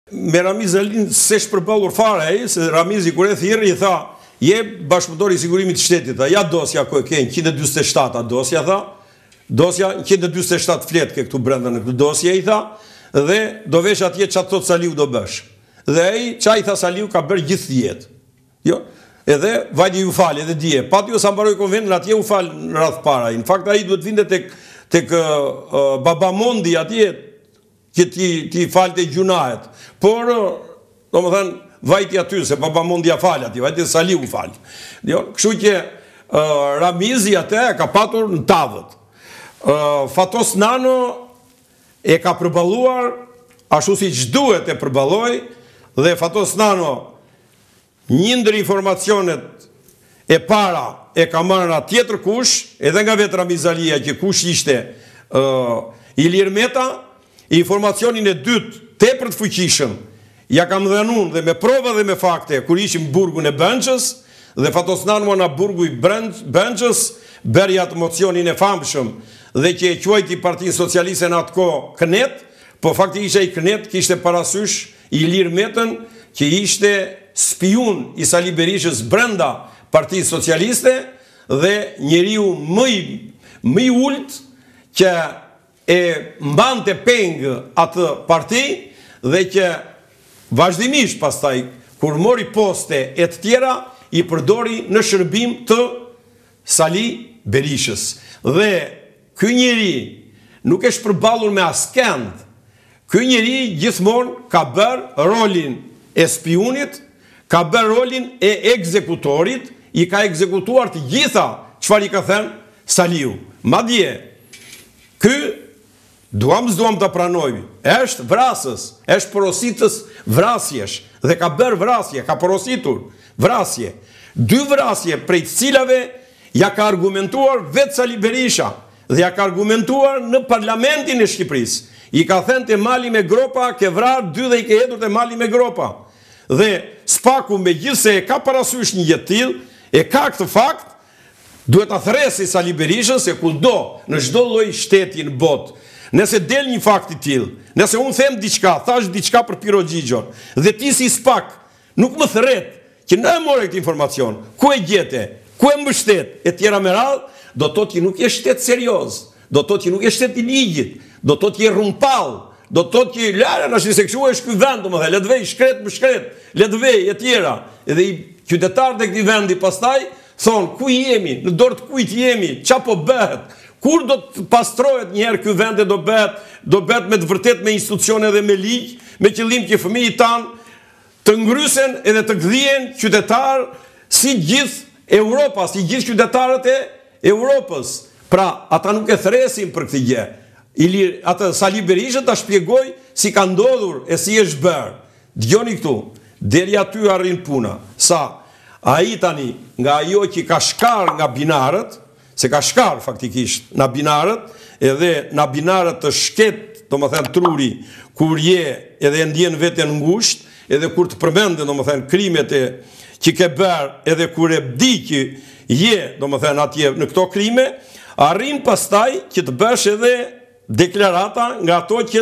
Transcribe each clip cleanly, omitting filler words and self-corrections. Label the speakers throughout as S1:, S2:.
S1: Me Ramiz Alin se shpërballur fare ai, se Ramizi kur e thirr I tha, je bashkëpunëtor I sigurimit të shtetit, tha, ja dosja ku e ke 147 dosja, tha, dosja 147 flet ke këtu brenda në këtë dosje, I tha, dhe do vesh atje çfarë thot Saliu do bësh. Dhe ai çai tha Saliu ka bërë gjithë jetë. Jo, edhe vajti ju fal, edhe dije. Pati ju sa mbaroi konventin atje u fal në radh para. Në fakt ai duhet vinte tek Babamondi atje që ti falte gjunahet. Por domethënë vajti aty se Babamondi ja fal atje, vajti Saliu u fal. Jo, kështu që Ramizi atë ka patur në tavët. Fatos Nano e ka përballuar ashtu siç duhet e përballoi dhe Fatos Nano një ndër informacionet e para e ka marrë nga tjetër kush, edhe nga vetë Ramiz Alia që kush ishte Ilir Meta, informacionin e dytë tepër të fuqishëm ja kam dhënë dhe me prova dhe me fakte kur ishim në burgun e Bençës dhe Fatos Nano në burgu I Bençës bëri atë mocionin e famshëm dhe që e quajti Partinë Socialiste në atë kohë Knet, po faktikisht ai Knet kishte parasysh Ilir Metën që ishte spiun I Sali Berishës brenda Partisë Socialiste dhe njeriu më I ulët që e mbante peng atë parti dhe që vazhdimisht pastaj kur mori poste e të tjera I përdori në shërbim të Sali Berishës. Dhe ky njeri nuk e shpërballur me askënd. Ky njeri gjithmonë ka bërë rolin e spiunit, ka bërë rolin e ekzekutorit, I ka ekzekutuar të gjitha çfarë I ka thënë Saliu. Madje, ky duam të pranoj, është vrasës, është porositës vrasjesh, dhe ka bërë vrasje, ka porositur vrasje. 2 vrasje prej të cilave ja ka argumentuar vetë Sali Berisha, dhe ja ka argumentuar në parlamentin e Shqipërisë. I ka thënë te mali me gropa, ke vrarë 2 dhe I ke hedhur te mali me gropa. Dhe Spaku me gjithse e ka parasysh një jetë tillë, e ka këtë fakt, duhet ta thresi Sali Berishën se kudo në çdo lloj shteti në botë, nëse del një fakt I tillë, nëse unë them diçka, thash diçka për Piro Xhixhon, dhe ti si Spak nuk më thret që në e more këtë informacion, ku e gjete, ku e mbështet, e tjera me radhë, do të thotë që nuk je shtet serioz, do të thotë që nuk je shtet I ligjit, do të thotë që je rumpall, do të thotë që lara na se kshu është ky vend, domethënë, le të vej shkret më shkret, le të vej e tjera. Edhe I qytetarët e këtij vendi pastaj thon, ku jemi, në dorë të kujt jemi, ç'a po bëhet? Kur do të pastrohet një herë ky vend e do bëhet me të vërtet me institucione dhe me ligj, me qëllim që fëmijët tanë të ngrysen edhe të gdhihen qytetar si gjithë Europa, si gjithë qytetarët e Europës. Pra, ata nuk e thresin për këtë gjë. Atë Sali Berisha ta shpjegoj si ka ndodhur e si është bërë. Dgjoni këtu, deri aty arrin puna. Sa ai tani nga ajo që ka shkar nga binarët, se ka shkar faktikisht nga binarët, edhe nga binarët të shket, domethënë truri, kur je edhe ndjen veten ngusht, edhe kur të përmendën domethënë krimet që ke bërë, edhe kur e di që je domethënë atje në këto krime, arrin pastaj që të bësh edhe deklarata nga ato që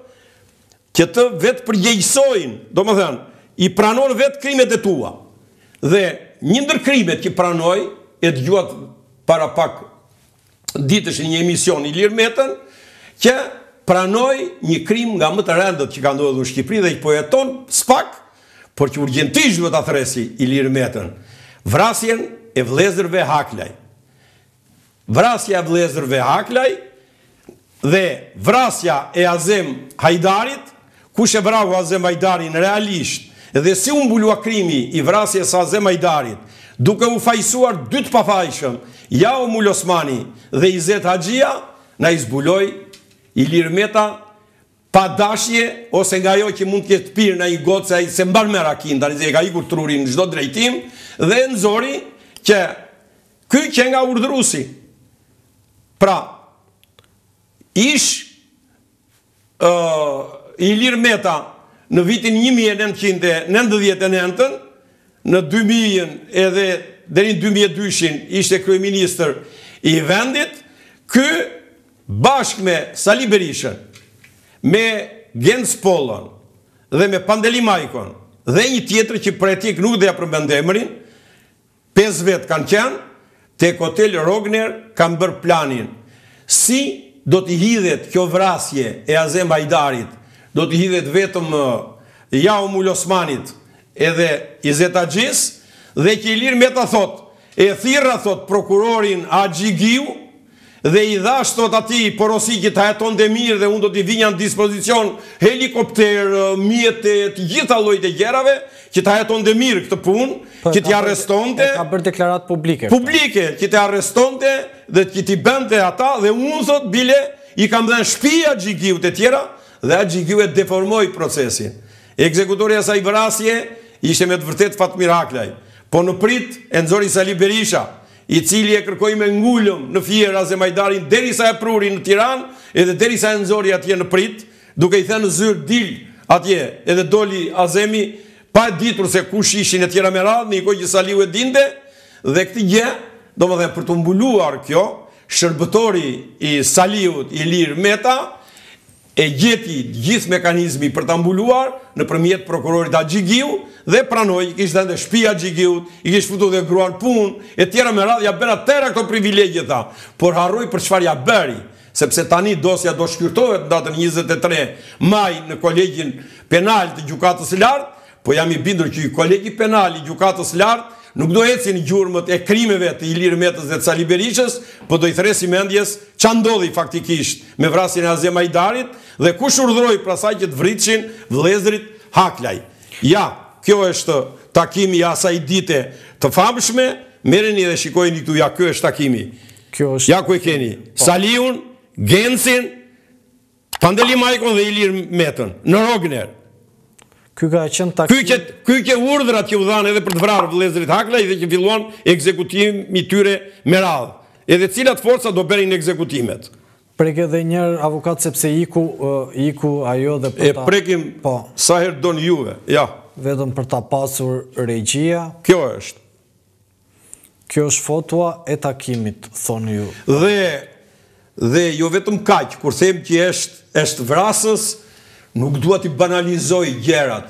S1: të vetë përgjegjësojnë, domethënë I pranon vetë krimet e tua. Dhe një ndër krimet që pranoi, e dëgjuat para pak ditësh në një emision Ilir Metën, që pranoi një krim nga më të rëndët që ka ndodhur në Shqipëri dhe I po jeton Spak, por që urgjentisht duhet ta thresi Ilir Metën. Vrasjen e vëllezërve Haklaj. Vrasja e vëllezërve Haklaj dhe vrasja e Azem Hajdarit, kush e vrau Azem Hajdarin realisht, dhe si u mbulua krimi I vrasjes së Azem Hajdarit, duke u fajsuar 2 të pafajshëm, Jao Mul Osmani dhe Izet Haxhia, na I zbuloi Ilir Meta pa dashje ose nga ajo që mund të jetë pirë në ai gocë ai se mban me rakin, tani se ka ikur truri në çdo drejtim dhe nxori që ky që nga urdhëruesi. Pra, ish Ilir Meta në vitin 1999, në 2000 edhe deri në 2002 ishte kryeministër I vendit, ky bashkë me Sali Berishën, me Gens Pollën dhe me Pandeli Majkon, dhe një tjetër që për etik nuk dhe ja përmend emrin, 5 vetë kanë qenë, tek Hotel Rogner kanë bërë planin. Si do t'i hidhet kjo vrasje e Azem Hajdarit, do t'i hidhet vetëm Jau Mulosmanit edhe Izet Axhis, dhe që Ilir Meta thot, e thirra thot prokurorin Agjigiu, dhe i dhash thot ati porosi që ta jeton dhe mirë dhe unë do t'i vinja në dispozicion helikopter, mjetet, gjitha llojit e gjerave, që ta jeton dhe mirë këtë punë, që t'i arrestonte.
S2: Ka bërë deklarat publike.
S1: Publike, që t'i arrestonte dhe që t'i bente ata, dhe unë thot bile i kam dhenë shtëpia Agjigiut e tjera, dhe Agjigiu e deformoi procesin. Ekzekutori i asaj vrasje ishte me të vërtet Fatmir Aklaj, po në prit e nxori Sali Berisha, i cili e kërkoi me ngulëm në fier Azem Hajdarin derisa e pruri në Tiranë, edhe derisa e nxori atje në prit, duke i thënë në zyrë dil atje, edhe doli Azemi pa e ditur se kush ishin e tjera me radhë, një kohë që Saliu e dinte, dhe këtë gjë, domethënë për të mbuluar kjo, shërbëtori i Saliut, Ilir Meta, e gjeti gjithë mekanizmi për të mbuluar nëpërmjet prokurorit Agjigiu dhe pranoi, i kishte dhënë shtëpia Agjigiut, i kishte futur dhe gruan punë, e tjera me radhë, ja bëra tëra këto privilegje tha, por harroi për çfarë ja bëri, sepse tani dosja do shkyrtohet në datën 23 maj në kolegjin penal të gjykatës së lartë, po jam i bindur që kolegji penal i gjykatës së lartë nuk do ecin gjurmët e krimeve të Ilir Metës dhe të Sali Berishës, po do i thresi mendjes ç'a ndodhi faktikisht me vrasjen e Azem Hajdarit dhe kush urdhëroi pra saj që të vritshin vëllezërit Haklaj. Ja, kjo është takimi i asaj dite të famshme, merreni dhe shikojeni këtu, ja ky është takimi.
S2: Kjo është.
S1: Ja ku e keni. Saliun, Gencin, Pandeli Majkon dhe Ilir Metën në Rogner.
S2: Ky ka qenë takimi.
S1: Ky që urdhrat që u dhanë edhe për të vrarë vëllezërit Haklaj dhe që filluan ekzekutimi tyre me radhë. Edhe cilat forca do bërin ekzekutimet.
S2: Prek edhe njërë avokat sepse iku ajo dhe për ta...
S1: E prekim sa herë donë juve, ja.
S2: Vetëm për ta pasur regjia.
S1: Kjo është.
S2: Kjo është fotua e takimit, thonë ju.
S1: Dhe jo vetëm kaq, kur them që është vrasës, nuk dua t'i banalizoj gjërat.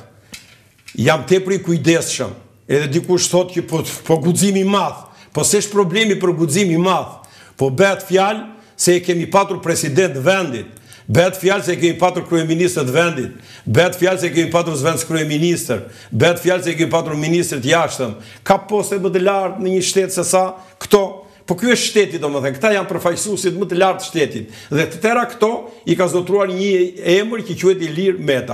S1: Jam tepër i kujdesshëm. Edhe dikush thotë që po guximi i madh, po s'është problemi për guxim i madh, po bëhet fjalë se e kemi patur president vendit, bëhet fjalë se e kemi patur kryeministër të vendit, bëhet fjalë se e kemi patur zëvendës kryeministër, bëhet fjalë se e kemi patur ministër të jashtëm. Ka poste më të lartë në një shtet se sa këto. Po ky është shteti, domethënë, këta janë përfaqësuesit më të lartë të shtetit. Dhe të tëra këto i ka zotruar një emër që quhet Ilir Meta.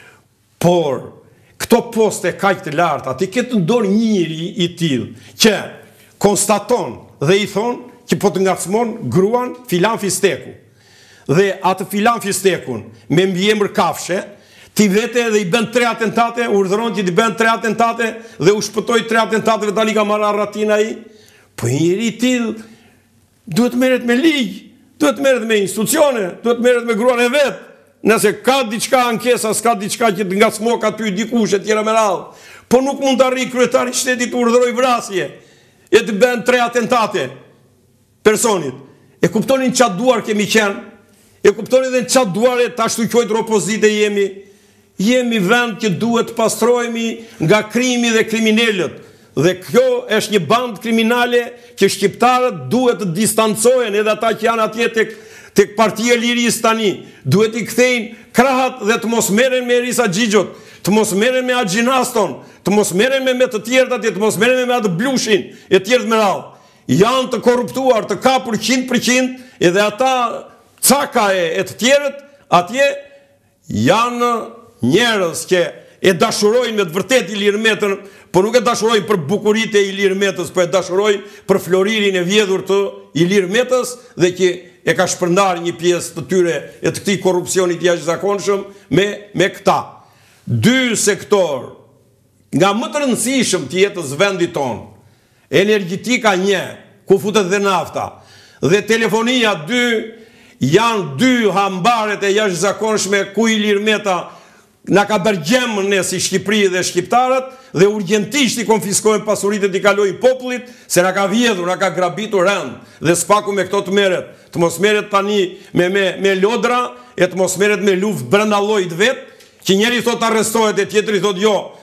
S1: Por këto poste kaq të larta, ti ke të dorë njëri i tillë që konstaton dhe i thon që po të ngacmon gruan filan Fisteku. Dhe atë filan Fistekun me mbiemër Kafshe, ti vete dhe i bën 3 atentate, urdhëron që ti bën 3 atentate dhe u shpëtoi 3 atentateve tani ka marrë arratin ai. Po njëri i tillë duhet merret me ligj, duhet merret me institucione, duhet merret me gruan e vet. Nëse ka diçka ankesa, s'ka diçka që të ngacmok aty dikush e tjera me radhë. Po nuk mund të arrijë kryetari i shtetit të urdhëroj vrasje e të bën 3 atentate personit. E kuptonin ç'a duar kemi qenë, e kuptonin edhe ç'a duare ta ashtu quajtur opozite jemi. Jemi vend që duhet të pastrohemi nga krimi dhe kriminalët. Dhe kjo është një bandë kriminale që shqiptarët duhet të distancohen, edhe ata që janë atje tek Partia e Lirisë tani, duhet i kthejnë krahat dhe të mos merren me Erisa Xhixhot, të mos merren me Axhinaston, të mos merren me të tjerët atje, të mos merren me atë Blushin e tjerët me radhë. Janë të korruptuar, të kapur 100%, edhe ata Caka e të tjerët atje janë njerëz që e dashurojnë me të vërtet Ilir Metën, por nuk e dashurojnë për bukuritë e Ilir Metës, por e dashurojnë për floririn e vjedhur të Ilir Metës dhe që e ka shpërndar një pjesë të tyre e të këtij korrupsioni të jashtëzakonshëm me këta. 2 sektor nga më të rëndësishëm të jetës vendit tonë, energjetika 1, ku futet dhe nafta, dhe telefonia 2, janë 2 hambaret e jashtëzakonshme ku Ilir Meta na ka bërë gjemën ne si Shqipëri dhe shqiptarët dhe urgjentisht i konfiskojnë pasuritë e t'i kalojnë popullit, se na ka vjedhur, na ka grabitur rend dhe spaku me këto të merret. Të mos merret tani me lodra, e të mos merret me luftë brenda llojit vet, Që njeri thot arrestohet e tjetëri thot jo,